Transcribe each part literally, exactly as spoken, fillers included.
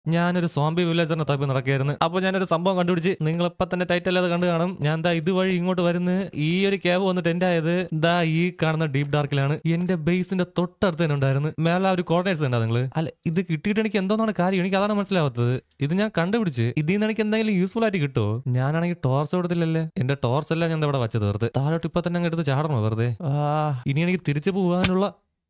ഞാനൊരു സോംബി വില്ലേജറിനെ തപ്പി നടക്കുകയായിരുന്നു. അപ്പോൾ ഞാനൊരു സംഭവം കണ്ടുപിടിച്ച് നിങ്ങളിപ്പോൾ തന്നെ ടൈറ്റിൽ അത് കണ്ടു കാണും. ഞാൻ ദാ ഇതുവഴി ഇങ്ങോട്ട് വരുന്ന ഈ ഒരു ക്യാബ് വന്നിട്ട് എന്റെ ആയത് ദാ ഈ കാണുന്ന ഡീപ് ഡാർക്കിലാണ്. എന്റെ ബേസിന്റെ തൊട്ടടുത്ത് തന്നെ ഉണ്ടായിരുന്നു. മേലെ ഒരു കോർഡിനേറ്റ്സ് ഉണ്ടാ നിങ്ങള്. അല്ല ഇത് കിട്ടിയിട്ട് എനിക്ക് എന്തോന്നാണ് കാര്യം, എനിക്ക് അതാണ് മനസ്സിലാവാത്തത്. ഇത് ഞാൻ കണ്ടുപിടിച്ച് ഇതിൽ നിന്ന് എനിക്ക് എന്തെങ്കിലും യൂസ്ഫുൾ ആയിട്ട് കിട്ടുമോ? ഞാനാണെങ്കിൽ ടോർച്ച് കൊടുത്തില്ലല്ലേ. എന്റെ ടോർച്ച് എല്ലാം ഞാൻ ഇവിടെ വെച്ച് തീർത്ത് താഴോട്ട് ഇപ്പൊ തന്നെ അങ്ങ് എടുത്ത് ചാടണോ വെറുതെ? ആ ഇനി എനിക്ക് തിരിച്ചു പോകാനുള്ള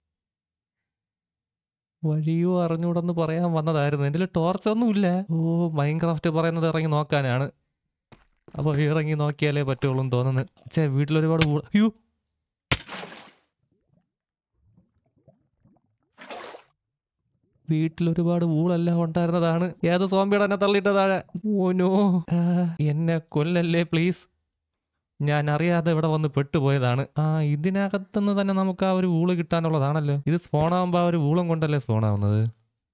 വഴിയോ അറിഞ്ഞൂടെന്ന് പറയാൻ വന്നതായിരുന്നു. എൻ്റെ ടോർച്ച് ഒന്നും ഇല്ല. ഓ മൈൻക്രാഫ്റ്റ് പറയുന്നത് ഇറങ്ങി നോക്കാനാണ്. അപ്പോൾ ഇറങ്ങി നോക്കിയാലേ പറ്റുള്ളൂ എന്ന് തോന്നുന്നു. ചേ വീട്ടിലൊരുപാട് അയ്യോ വീട്ടിലൊരുപാട് ഊളെല്ലാം ഉണ്ടായിരുന്നതാണ്. ഏത് സോംബിയുടെ എന്നെ തള്ളിയിട്ട് താഴെ. ഓനോ എന്നെ കൊല്ലല്ലേ പ്ലീസ്. ഞാൻ അറിയാതെ ഇവിടെ വന്ന് പെട്ടുപോയതാണ്. ആ ഇതിനകത്തുനിന്ന് തന്നെ നമുക്ക് ആ ഒരു ഊള് കിട്ടാനുള്ളതാണല്ലോ. ഇത് സ്പോണാകുമ്പോൾ ആ ഒരു ഊളം കൊണ്ടല്ലേ സ്പോണാവുന്നത്.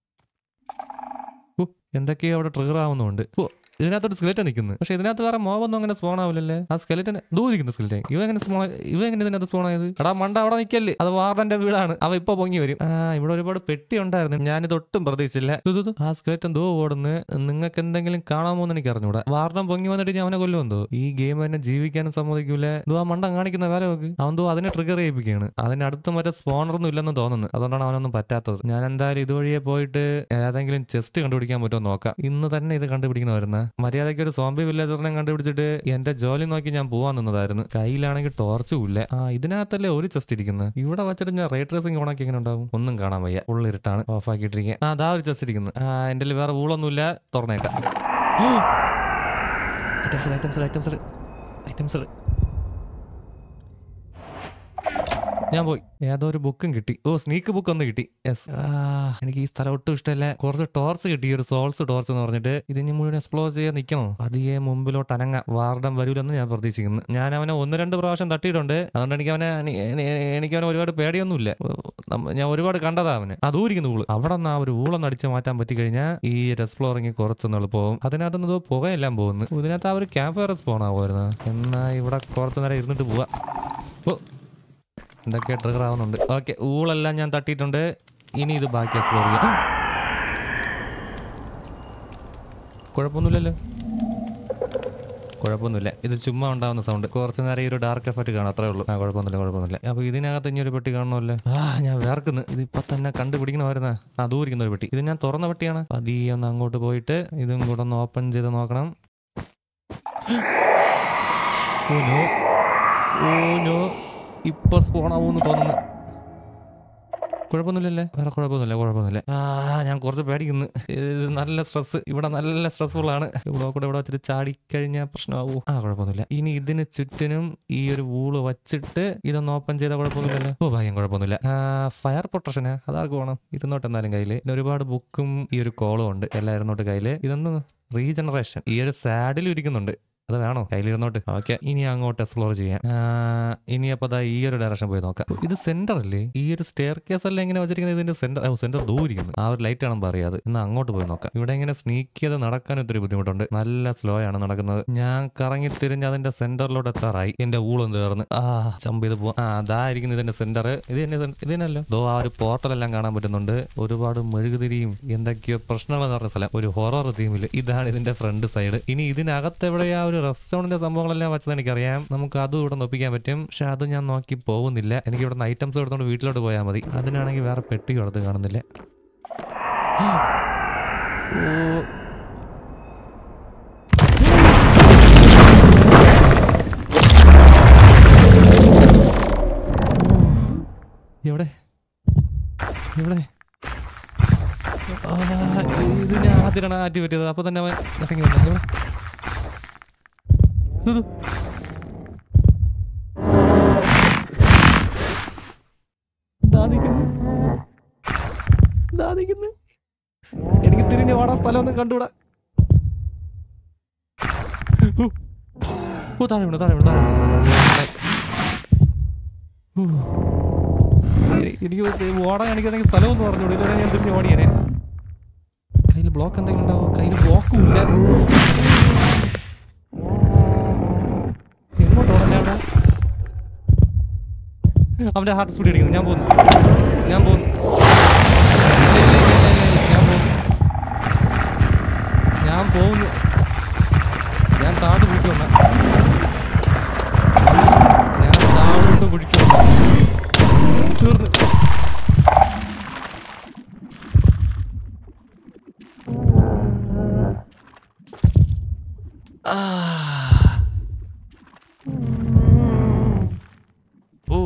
ഓ എന്തൊക്കെയോ അവിടെ ട്രിഗർ ആവുന്നുണ്ട്. ഓ ഇതിനകത്തൊരു സ്കെലറ്റൻ നിൽക്കുന്നു. പക്ഷെ ഇതിനകത്ത് വേറെ മോവൊന്നും അങ്ങനെ സ്പോൺ ആവില്ലല്ലേ. ആ സ്കെലറ്റൻ ദൂരിക്കുന്ന സ്കെലറ്റൻ ഇവ എങ്ങനെ സ്പോൺ ഇവ എങ്ങനെ ഇതിനകത്ത് സ്പോൺ ആയത്? എടാ മണ്ട അവിടെ നിൽക്കല്ലേ, അത് വാർഡന്റെ വീടാണ്. അവ ഇപ്പൊ പൊങ്ങി വരും. ആ ഇവിടെ ഒരുപാട് പെട്ടി ഉണ്ടായിരുന്നു, ഞാനിത് ഒട്ടും പ്രതീക്ഷിച്ചില്ല. ആ സ്കെലറ്റൻ ദൂ ഓടുന്ന്. നിങ്ങൾക്ക് എന്തെങ്കിലും കാണാമോ എന്ന് എനിക്ക് അറിഞ്ഞൂടാ. വാർഡൻ പൊങ്ങി വന്നിട്ട് ഞാൻ അവനെ കൊല്ലുമെന്തോ. ഈ ഗെയിം തന്നെ ജീവിക്കാനും സമ്മതിക്കൂലേ. ദൂ ആ മണ്ടം കാണിക്കുന്ന വേല നോക്ക്. അവൻ ദൂ അതിനെ ട്രിഗർ ചെയ്യിപ്പിക്കുകയാണ്. അതിനടുത്ത് മറ്റേ സ്പോണറൊന്നും ഇല്ലെന്ന് തോന്നുന്നു. അതുകൊണ്ടാണ് അവനൊന്നും പറ്റാത്തത്. ഞാൻ എന്തായാലും ഇതുവഴിയെ പോയിട്ട് ഏതെങ്കിലും ചെസ്റ്റ് കണ്ടുപിടിക്കാൻ പറ്റുമോ നോക്കാം. ഇന്ന് തന്നെ ഇത് കണ്ടുപിടിക്കണമായിരുന്നു. മര്യാദയ്ക്ക് ഒരു സോംബി വില്ലേജറിനെ കണ്ടുപിടിച്ചിട്ട് എന്റെ ജോലി നോക്കി ഞാൻ പോവാൻ നിന്നതായിരുന്നു. കയ്യിലാണെങ്കിൽ ടോർച്ചും ഇല്ല. ആ ഇതിനകത്തല്ലേ ഒരു ചെസ്റ്റ് ഇരിക്കുന്നത്. ഇവിടെ വെച്ചിട്ട് ഞാൻ റേ ട്രേസിംഗ് ഓണാക്കി എങ്ങനെ ഉണ്ടാവും? ഒന്നും കാണാൻ വയ്യ, ഉള്ളിരുട്ടാണ്. ഓഫ് ആക്കിയിട്ടിരിക്കുക. ആ അതാ ഒരു ചെസ്റ്റ് ഇരിക്കുന്നത്. ആ എന്റെ വേറെ ഊളൊന്നുമില്ല, തുറന്നേക്കാം. ഐറ്റംസ് ഐറ്റംസ് ഐറ്റംസ് ഐറ്റംസ് ഞാൻ പോയി. ഏതോ ഒരു ബുക്കും കിട്ടി. ഓ സ്നീക്ക് ബുക്ക് ഒന്ന് കിട്ടി. യെസ്. എനിക്ക് ഈ സ്ഥലം ഒട്ടും ഇഷ്ടമല്ല. കുറച്ച് ടോർച്ച് കിട്ടി, ഒരു സോൾസ് ടോർച്ച് എന്ന് പറഞ്ഞിട്ട്. ഇതിന് മുഴുവൻ എക്സ്പ്ലോർ ചെയ്യാൻ നിൽക്കണോ? പതിയെ മുമ്പിലോട്ട് അനങ്ങ. വാർഡൻ വരൂലെന്ന് ഞാൻ പ്രതീക്ഷിക്കുന്നു. ഞാൻ അവനെ ഒന്ന് രണ്ട് പ്രാവശ്യം തട്ടിയിട്ടുണ്ട്. അതുകൊണ്ട് എനിക്ക് അവനെ എനിക്ക് അവനെ ഒരുപാട് പേടിയൊന്നുമില്ല. ഞാൻ ഒരുപാട് കണ്ടതാ അവന്. അത് ഊരിക്കുന്നു ഊള്. അവിടെ നിന്ന് ആ ഒരു ഊളൊന്ന് അടിച്ച് മാറ്റാൻ പറ്റി കഴിഞ്ഞാൽ ഈ എക്സ്പ്ലോറിങ് കുറച്ചൊന്ന് എളുപ്പമാവും. അതിനകത്തുനിന്ന് പുകയെല്ലാം പോകുന്നു. ഇതിനകത്ത് ആ ഒരു ക്യാമ്പ് ഫയർ സ്പോൺ ആവുമായിരുന്നു. എന്നാ ഇവിടെ കുറച്ചു നേരം ഇരുന്നിട്ട് പോവാ. ഓ എന്തൊക്കെ ട്രിഗർ ആവുന്നുണ്ട്. ഓക്കെ ഊളെല്ലാം ഞാൻ തട്ടിയിട്ടുണ്ട്. ഇനി ഇത് ബാക്കി എക്സ്പ്ലോർ ചെയ്യാം. കുഴപ്പമൊന്നുമില്ലല്ലോ, കുഴപ്പമൊന്നുമില്ല. ഇത് ചുമ്മാ ഉണ്ടാവുന്ന സൗണ്ട്. കുറച്ച് നേരം ഈ ഒരു ഡാർക്ക് എഫക്റ്റ് കാണാം, അത്രേ ഉള്ളൂ. ആ കുഴപ്പമൊന്നുമില്ല കുഴപ്പമൊന്നുമില്ല. അപ്പോൾ ഇതിനകത്ത് ഇനി ഒരു പെട്ടി കാണണമല്ലോ. ആ ഞാൻ വേർക്കുന്നു. ഇതിപ്പോൾ തന്നെ കണ്ടുപിടിക്കണമായിരുന്ന ആ ദൂരിക്കുന്ന ഒരു പെട്ടി. ഇത് ഞാൻ തുറന്ന പെട്ടിയാണ്. പതിയെ ഒന്ന് അങ്ങോട്ട് പോയിട്ട് ഇതും കൂടെ ഒന്ന് ഓപ്പൺ ചെയ്ത് നോക്കണം. ഓനോ ഓനോ ഇപ്പൊ സ്പോണാവൂന്ന് തോന്നുന്നു. കുഴപ്പമൊന്നുമില്ലല്ലേ, വേറെ കുഴപ്പമൊന്നുമില്ല കുഴപ്പമൊന്നുമില്ല. ആ ഞാൻ കുറച്ച് പേടിക്കുന്നു. ഇത് നല്ല സ്ട്രെസ്, ഇവിടെ നല്ല സ്ട്രെസ്ഫുൾ ആണ്. ഇവിടെ കൂടെ ഇവിടെ വെച്ചിട്ട് ചാടിക്കഴിഞ്ഞാൽ പ്രശ്നമാവൂ. ആ കുഴപ്പമൊന്നുമില്ല. ഇനി ഇതിന് ചുറ്റിനും ഈ ഒരു വൂള് വച്ചിട്ട് ഇതൊന്ന് ഓപ്പൺ ചെയ്താൽ കുഴപ്പമൊന്നുമില്ലല്ലേ. ഓ ഭാഗ്യം കുഴപ്പമൊന്നുമില്ല. ഫയർ പ്രൊട്ടക്ഷന് അതാർക്ക് വേണം. ഇരുന്നോട്ട് എന്തായാലും കയ്യില്. പിന്നെ ഒരുപാട് ബുക്കും ഈ ഒരു കോളും ഉണ്ട്. എല്ലാം ഇരുന്നോട്ട് കയ്യില്. ഇതൊന്ന് റീജനറേഷൻ ഈ ഒരു സാഡിലും ഇരിക്കുന്നുണ്ട്. അത് വേണോ? കയ്യിലിരുന്നോട്ട്. ഓക്കെ ഇനി അങ്ങോട്ട് എക്സ്പ്ലോർ ചെയ്യാം. ഇനി അപ്പോൾ അതാ ഈ ഒരു ഡയറക്ഷൻ പോയി നോക്കാം. ഇത് സെന്റർ അല്ലേ? ഈ ഒരു സ്റ്റെയർ കേസ് അല്ലേ എങ്ങനെ വെച്ചിരിക്കുന്നത്? ഇതിന്റെ സെന്റർ സെന്റർ ദൂരിക്കുന്നു. ആ ഒരു ലൈറ്റ് ആണെന്ന് പറയാതെ. ഇന്ന് അങ്ങോട്ട് പോയി നോക്കാം. ഇവിടെ ഇങ്ങനെ സ്നീക്ക് ചെയ്ത് നടക്കാൻ ഒത്തിരി ബുദ്ധിമുട്ടുണ്ട്. നല്ല സ്ലോ ആണ് നടക്കുന്നത്. ഞാൻ കറങ്ങി തിരിഞ്ഞ് അതിന്റെ സെന്ററിലോട്ട് എത്താറായി. എന്റെ ഊളും തീർന്ന് ആ ചമ്പ് ചെയ്ത് പോവാം. ആ അതായിരിക്കുന്നു ഇതിന്റെ സെന്റർ. ഇത് തന്നെ ഇത് തന്നെയല്ലോ. ദോ ആ ഒരു പോർട്ടലെല്ലാം കാണാൻ പറ്റുന്നുണ്ട്. ഒരുപാട് മെഴുകുതിരിയും എന്തൊക്കെയോ പ്രശ്നങ്ങൾ നിറഞ്ഞ സ്ഥലം. ഒരു ഹൊറർ തീമില്. ഇതാണ് ഇതിന്റെ ഫ്രണ്ട് സൈഡ്. ഇനി ഇതിനകത്ത് എവിടെയാ ഒരു റെസ്റ്റോറന്റിന്റെ സംഭവങ്ങളെല്ലാം വെച്ചത് എനിക്കറിയാം. നമുക്ക് അതും ഇവിടെ ഒപ്പിക്കാൻ പറ്റും. പക്ഷെ അത് ഞാൻ നോക്കി പോകുന്നില്ല. എനിക്ക് ഇവിടെ നിന്ന് ഐറ്റംസ് എടുത്തോണ്ട് വീട്ടിലോട്ട് പോയാൽ മതി. അതിനാണെങ്കിൽ വേറെ പെട്ടി കൊടുത്ത് കാണുന്നില്ല. എവിടെ എവിടെ ഇത് ഞാൻ ആദ്യമാണ് ആറ്റി പറ്റിയത്. അപ്പൊ തന്നെ അവൻ ഇറങ്ങി വന്നു. എനിക്ക് തിരിഞ്ഞ് ഓടാ സ്ഥലമൊന്നും കണ്ടുകൂടാ. ഓ താഴെ വീണു താഴെ വീണു താഴെ എനിക്ക് ഓടാൻ കാണിക്കണമെങ്കിൽ സ്ഥലമൊന്നും പറഞ്ഞോളൂ. ഇല്ല ഞാൻ തിരിഞ്ഞ് ഓടിയനെ. കയ്യിൽ ബ്ലോക്ക് എന്തെങ്കിലും ഉണ്ടാവും? കയ്യിൽ ബ്ലോക്കും ഇല്ല. എങ്ങോട്ട് ഓടാൻ? അവന്റെ ഹാർട്ട് സ്പീഡ് അടിക്കുന്നു. ഞാൻ പോകുന്നു, ഞാൻ പോകുന്നു, ഞാൻ പോകുന്നു. ഞാൻ പോകുന്നു. ഞാൻ താഴോട്ട് കുഴിക്ക് വന്ന ഞാൻ താഴോട്ട് കുഴിക്ക് തീർന്നു. ഓ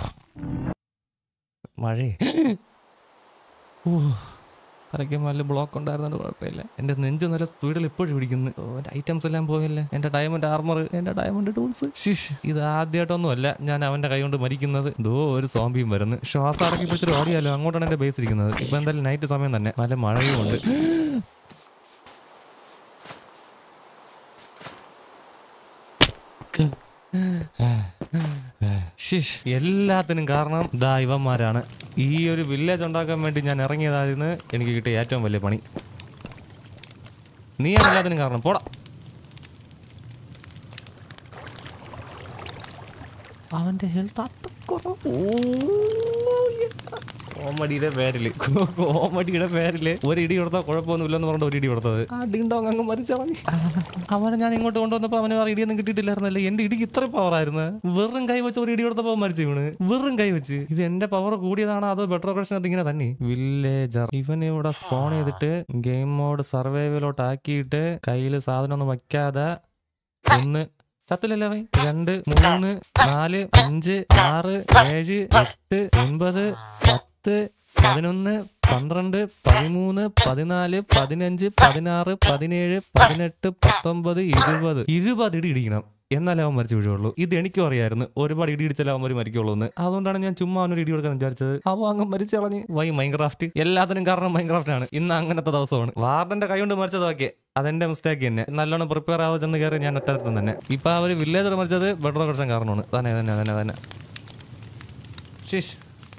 മഴേ. ഓ തലയ്ക്ക് നല്ല ബ്ലോക്ക് ഉണ്ടായിരുന്നത് കുഴപ്പമില്ല. എൻ്റെ നെഞ്ച് നല്ല സ്പീഡിൽ ഇപ്പോഴും പിടിക്കുന്നു. എൻ്റെ ഐറ്റംസ് എല്ലാം പോയല്ലേ. എൻ്റെ ഡയമണ്ട് ആർമർ, എൻ്റെ ഡയമണ്ട് ടൂൾസ്. ശിഷ്, ഇത് ആദ്യമായിട്ടൊന്നും അല്ല ഞാൻ അവൻ്റെ കൈ കൊണ്ട് മരിക്കുന്നത്. ദോ ഒരു സോംബിയും വരുന്നു. ശ്വാസം അടക്കി പിടിച്ചിട്ട് ഓടിയാലോ. അങ്ങോട്ടാണ് എൻ്റെ ബേസ് ഇരിക്കുന്നത്. ഇപ്പൊ എന്തായാലും നൈറ്റ് സമയം തന്നെ, നല്ല മഴയും ഉണ്ട്. എല്ലാത്തിനും കാരണം ദാ ഇവന്മാരാണ്. ഈ ഒരു വില്ലേജ് ഉണ്ടാക്കാൻ വേണ്ടി ഞാൻ ഇറങ്ങിയതായിരുന്നു എനിക്ക് കിട്ടിയ ഏറ്റവും വലിയ പണി. നീയാണ് എല്ലാത്തിനും കാരണം. പോടാ. അവന്റെ ഹെൽത്ത് അത്ര കുറവ്. കോമഡിയുടെ പേരില് കോമഡിയുടെ പേരില് ഒരു ഇടി കൊടുത്താൽ കുഴപ്പമൊന്നുമില്ലെന്ന് പറഞ്ഞിട്ട് ഒരു ഇടി കൊടുത്തത്. ആ ഡിണ്ടോങ് അങ്ങ് മരിച്ചളഞ്ഞു. അവനെ ഞാൻ ഇങ്ങോട്ട് കൊണ്ടുവന്നപ്പോ അവന് വേറെ ഇടിയൊന്നും കിട്ടിയിട്ടില്ലായിരുന്നല്ലേ. എന്റെ ഇടിക്ക് ഇത്ര പവറായിരുന്നു. വെറും കൈ വെച്ച് ഒരു ഇടി കൊടുത്തപ്പോ മരിച്ചു വീണ്. വെറും കൈ വെച്ച്. ഇത് എന്റെ പവർ കൂടിയതാണോ അതോ ബെറ്റർ പ്രശ്നത്ത് ഇങ്ങനെ തന്നെ. വില്ലേജർ ഇവൻ ഇവിടെ സ്പോൺ ചെയ്തിട്ട് ഗെയിം മോഡ് സർവൈവലോട്ട് ആക്കിയിട്ട് കയ്യില് സാധനം ഒന്നും വയ്ക്കാതെ ഒന്ന് ചത്തില്ലല്ലോ. രണ്ട് മൂന്ന് നാല് അഞ്ച് ആറ് ഏഴ് എട്ട് ഒൻപത് പത്ത് പതിനൊന്ന് പന്ത്രണ്ട് പതിമൂന്ന് പതിനാല് പതിനഞ്ച് പതിനാറ് പതിനേഴ് പതിനെട്ട് പത്തൊമ്പത് ഇരുപത് ഇരുപത് ഇടി ഇടിക്കണം. എന്നാലേ അവൻ മരിച്ചു വീഴുള്ളൂ. ഇത് എനിക്കും അറിയായിരുന്നു. ഒരുപാട് ഇടി ഇടിച്ചാലേ അവൻ ഒരു മരിക്കുള്ളൂ എന്ന്. അതുകൊണ്ടാണ് ഞാൻ ചുമ്മാ അവനൊരു ഇടി കൊടുക്കാൻ വിചാരിച്ചത്. അവൻ അങ്ങ് മരിച്ചളഞ്ഞ്. Y Minecraft. എല്ലാത്തിനും കാരണം മൈൻക്രാഫ്റ്റ് ആണ്. ഇന്ന് അങ്ങനത്തെ ദിവസമാണ്. വാർഡന്റെ കൈ കൊണ്ട് മരിച്ചതൊക്കെ അതെന്റെ മിസ്റ്റേക്ക് തന്നെ. നല്ലോണം പ്രിപ്പയർ ആവാ ചെന്ന് കയറി ഞാൻ ഒറ്റത്തും തന്നെ. ഇപ്പൊ ആ ഒരു വില്ലേജർ മരിച്ചത് ബെറ്റർ പ്രശ്നം കാരണമാണ്. തന്നെ തന്നെ തന്നെ തന്നെ ശിഷ്.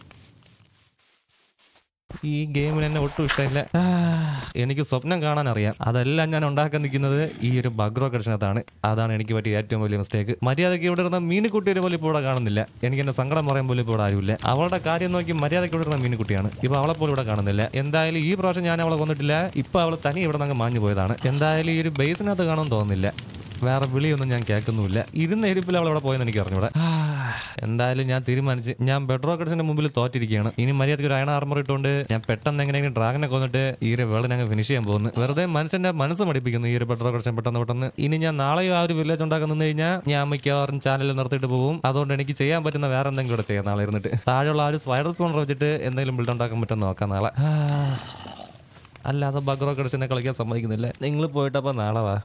ഈ ഗെയിമിൽ എന്നെ ഒട്ടും ഇഷ്ടമില്ല. എനിക്ക് സ്വപ്നം കാണാൻ അറിയാം. അതെല്ലാം ഞാൻ ഉണ്ടാക്കാൻ നിൽക്കുന്നത് ഈ ഒരു ബഗ് റോക്കറ്റിനകത്താണ്. അതാണ് എനിക്ക് പറ്റിയ ഏറ്റവും വലിയ മിസ്റ്റേക്ക്. മര്യാദയ്ക്ക് ഇവിടെ ഇരുന്ന മീനുകുട്ടിയെ പോലും ഇപ്പോൾ ഇവിടെ കാണുന്നില്ല. എനിക്ക് എന്നെ സങ്കടം പറയാൻ പോലും ഇപ്പോൾ ഇവിടെ ആരുമില്ല. അവളുടെ കാര്യം നോക്കി മര്യാദയ്ക്ക് ഇവിടെ ഇരുന്ന മീനുകുട്ടിയാണ്. ഇപ്പൊ അവളെ പോലും ഇവിടെ കാണുന്നില്ല. എന്തായാലും ഈ പ്രാവശ്യം ഞാൻ അവളെ കൊന്നിട്ടില്ല. ഇപ്പൊ അവൾ തനി ഇവിടെ നിന്ന് മാഞ്ഞു പോയതാണ്. എന്തായാലും ഈ ഒരു ബേസിനകത്ത് കാണുമെന്ന് തോന്നുന്നില്ല. വേറെ വിളിയൊന്നും ഞാൻ കേൾക്കുന്നുമില്ല. ഇരുന്ന ഇരിപ്പിൽ അവൾ അവിടെ പോയെന്ന് എനിക്ക് അറിഞ്ഞൂടെ. എന്തായാലും ഞാൻ തീരുമാനിച്ച് ഞാൻ ബെഡ് റോക്കറ്റ്സിന്റെ മുമ്പിൽ തോറ്റിരിക്കുകയാണ്. ഇനി മര്യാദയ്ക്ക് ഒരു അയൺ ആർമർ ഇട്ടുകൊണ്ട് ഞാൻ പെട്ടെന്ന് എങ്ങനെയെങ്കിലും ഡ്രാഗനെ കൊന്നിട്ട് ഈ ഒരു വേള ഞങ്ങൾ ഫിനിഷ് ചെയ്യാൻ പോകുന്നു. വെറുതെ മനുഷ്യന്റെ മനസ്സ് മടിപ്പിക്കുന്നു ഈ ഒരു ബെഡ് റോക്കറ്റ്സിനെ പെട്ടെന്ന് പെട്ടെന്ന്. ഇനി ഞാൻ നാളെയോ ആ ഒരു വില്ലേജ് ഉണ്ടാക്കാൻ നിന്ന് കഴിഞ്ഞാൽ ഞാൻ മിക്കവാറും ചാനൽ നിർത്തിയിട്ട് പോകും. അതുകൊണ്ട് എനിക്ക് ചെയ്യാൻ പറ്റുന്ന വേറെ എന്തെങ്കിലും കൂടെ ചെയ്യാം. നാളെ ഇരുന്നിട്ട് താഴെയുള്ള ആ ഒരു സ്പൈഡർ സ്പോണർ വെച്ചിട്ട് എന്തെങ്കിലും ബിൽഡ് ഉണ്ടാക്കാൻ പറ്റുമെന്ന് നോക്കാം നാളെ. അല്ലാതെ ബഗ് റോക്കറ്റ്സിനെ കളിക്കാൻ സമ്മതിക്കുന്നില്ല. നിങ്ങൾ പോയിട്ടപ്പോൾ നാളെ വാ.